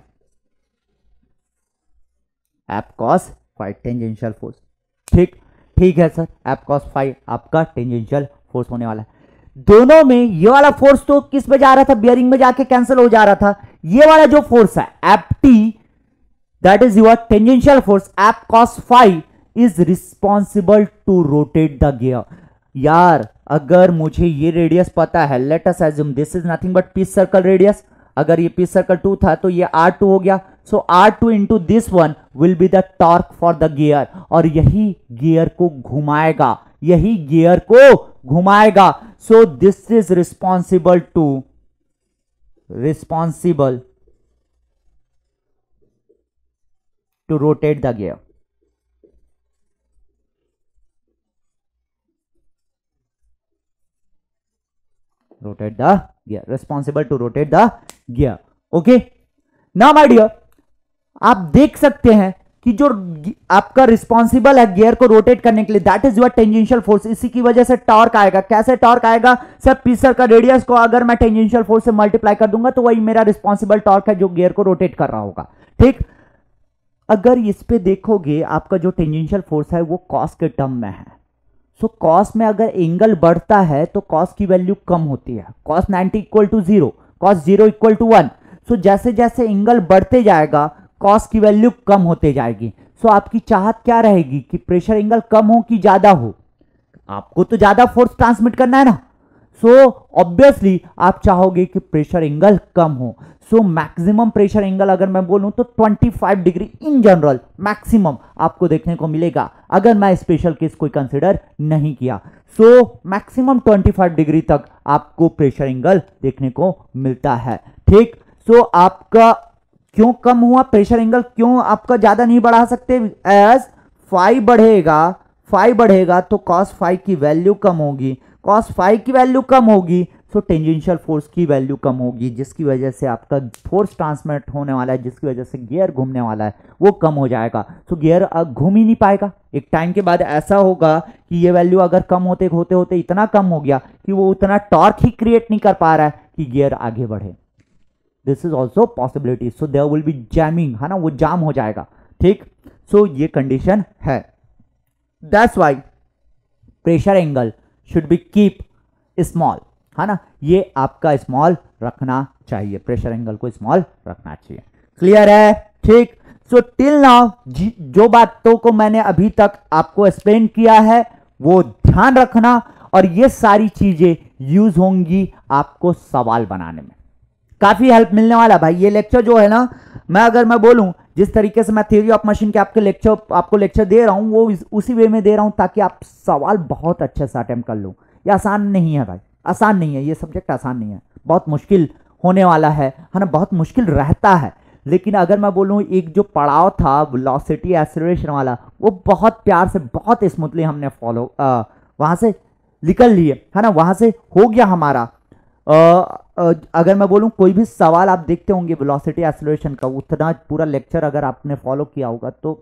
F cos phi tangential force, ठीक ठीक है सर। ऐप कॉस फाई आपका टेंजेंशियल फोर्स होने वाला है। दोनों में ये वाला फोर्स तो किस पे जा रहा था, बियरिंग में जाके कैंसिल हो जा रहा था। ये वाला जो फोर्स है F T, that is your tangential force, F cos phi is responsible to rotate the gear. यार अगर मुझे ये रेडियस पता है, let us assume this is nothing but pitch circle radius, अगर ये पीस सर्कल टू था तो ये आर टू हो गया। So R two into this one will be the torque for the gear, और यही गियर को घुमाएगा, यही गियर को घुमाएगा। So this is responsible to responsible to rotate the gear. rotate the gear, responsible to rotate the gear. Okay, now my dear, आप देख सकते हैं कि जो आपका रिस्पॉन्सिबल है गियर को रोटेट करने के लिए, that is your tangential force. इसी की वजह से टॉर्क आएगा। कैसे टॉर्क आएगा सर? पिस्टन का रेडियस को अगर मैं टेंजेंशियल फोर्स से मल्टीप्लाई कर दूंगा तो वही मेरा रिस्पॉन्सिबल टॉर्क है जो गियर को रोटेट कर रहा होगा। ठीक, अगर इस पे देखोगे आपका जो टेंजेंशियल फोर्स है वो कॉस के टर्म में है। सो so, कॉस में अगर एंगल बढ़ता है तो कॉस की वैल्यू कम होती है। Cos ninety equal to zero, cos zero equal to one. So जैसे जैसे एंगल बढ़ते जाएगा कॉस की वैल्यू कम होते जाएगी। सो so, आपकी चाहत क्या रहेगी कि प्रेशर एंगल कम हो कि ज्यादा हो? आपको तो ज्यादा फोर्स ट्रांसमिट करना है ना। सो ऑब्वियसली आप चाहोगे कि प्रेशर एंगल कम हो। सो मैक्सिमम प्रेशर एंगल अगर मैं बोलूं तो पच्चीस डिग्री इन जनरल मैक्सिमम आपको देखने को मिलेगा, अगर मैं स्पेशल केस कोई कंसिडर नहीं किया। सो मैक्सिमम पच्चीस डिग्री तक आपको प्रेशर एंगल देखने को मिलता है। ठीक, सो so, आपका क्यों कम हुआ प्रेशर एंगल? क्यों आपका ज्यादा नहीं बढ़ा सकते? एज फाइव बढ़ेगा, फाइव बढ़ेगा तो कॉस फाइव की वैल्यू कम होगी। कॉस फाइव की वैल्यू कम होगी सो टेंजेंशियल फोर्स की वैल्यू कम होगी, जिसकी वजह से आपका फोर्स ट्रांसमिट होने वाला है, जिसकी वजह से गियर घूमने वाला है वो कम हो जाएगा। तो गियर घूम ही नहीं पाएगा। एक टाइम के बाद ऐसा होगा कि ये वैल्यू अगर कम होते होते होते इतना कम हो गया कि वो उतना टॉर्क ही क्रिएट नहीं कर पा रहा है कि गियर आगे बढ़े। This is also possibility. So there will be jamming, है ना, वो जाम हो जाएगा। ठीक, सो so, ये कंडीशन है। That's why pressure angle should be keep small, है ना, ये आपका स्मॉल रखना चाहिए, प्रेशर एंगल को स्मॉल रखना चाहिए। क्लियर है? ठीक, सो टिल नाउ जो बातों को मैंने अभी तक आपको एक्सप्लेन किया है वो ध्यान रखना, और ये सारी चीजें यूज होंगी आपको सवाल बनाने में, काफी हेल्प मिलने वाला भाई। ये लेक्चर जो है ना, मैं अगर मैं बोलूं जिस तरीके से मैं थ्योरी ऑफ मशीन के आपके लेक्चर आपको लेक्चर दे रहा हूं वो उसी वे में दे रहा हूं ताकि आप सवाल बहुत अच्छे से अटेम्प्ट कर लो। ये आसान नहीं है भाई, आसान नहीं है, ये सब्जेक्ट आसान नहीं है, बहुत मुश्किल होने वाला है, है ना, बहुत मुश्किल रहता है। लेकिन अगर मैं बोलूं एक जो पड़ाव था वेलोसिटी एक्सेलरेशन वाला, वो बहुत प्यार से बहुत स्मूथली हमने फॉलो वहां से निकल लिए, है ना, वहां से हो गया हमारा। आ, आ, अगर मैं बोलूं कोई भी सवाल आप देखते होंगे वेलोसिटी एक्सेलरेशन का, उतना पूरा लेक्चर अगर आपने फॉलो किया होगा तो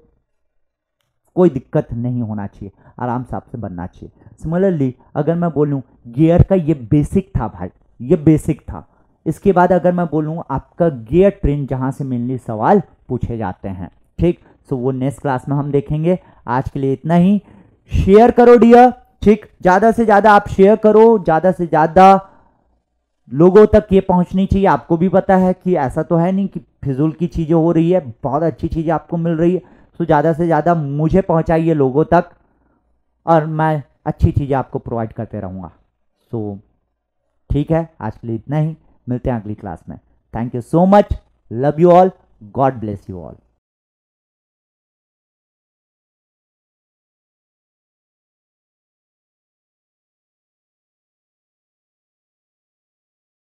कोई दिक्कत नहीं होना चाहिए, आराम से आपसे बनना चाहिए। सिमिलरली अगर मैं बोलूं गियर का, ये बेसिक था भाई, ये बेसिक था। इसके बाद अगर मैं बोलूं आपका गियर ट्रेन, जहां से मेनली सवाल पूछे जाते हैं। ठीक, सो वो नेक्स्ट क्लास में हम देखेंगे। आज के लिए इतना ही। शेयर करो डियर, ठीक, ज्यादा से ज्यादा आप शेयर करो, ज्यादा से ज्यादा लोगों तक ये पहुंचनी चाहिए। आपको भी पता है कि ऐसा तो है नहीं कि फिजूल की चीजें हो रही है, बहुत अच्छी चीजें आपको मिल रही है। तो ज़्यादा से ज़्यादा मुझे पहुंचाइए लोगों तक, और मैं अच्छी चीज़ें आपको प्रोवाइड करते रहूँगा। सो ठीक है, आज के लिए इतना ही, मिलते हैं अगली क्लास में। Thank you so much, love you all, God bless you all.